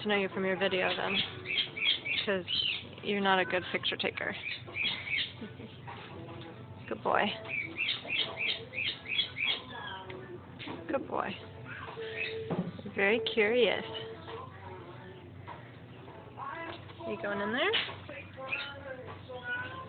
to know you from your video then, because you're not a good picture taker. Good boy. Good boy. You're very curious. Are you going in there?